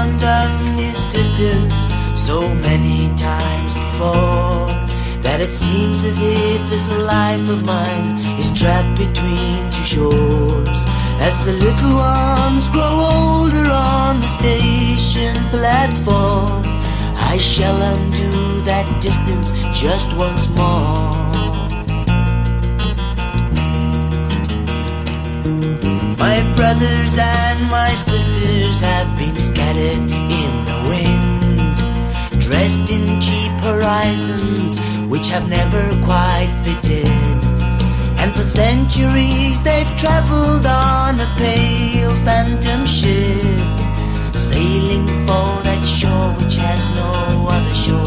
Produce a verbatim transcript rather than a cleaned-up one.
undone this distance so many times before that it seems as if this life of mine is trapped between two shores. As the little ones grow older on the station platform, I shall undo that distance just once more. My brothers and my sisters have been scattered in the wind, dressed in cheap horizons which have never quite fitted. And for centuries they've traveled on a pale phantom ship, sailing for that shore which has no other shore.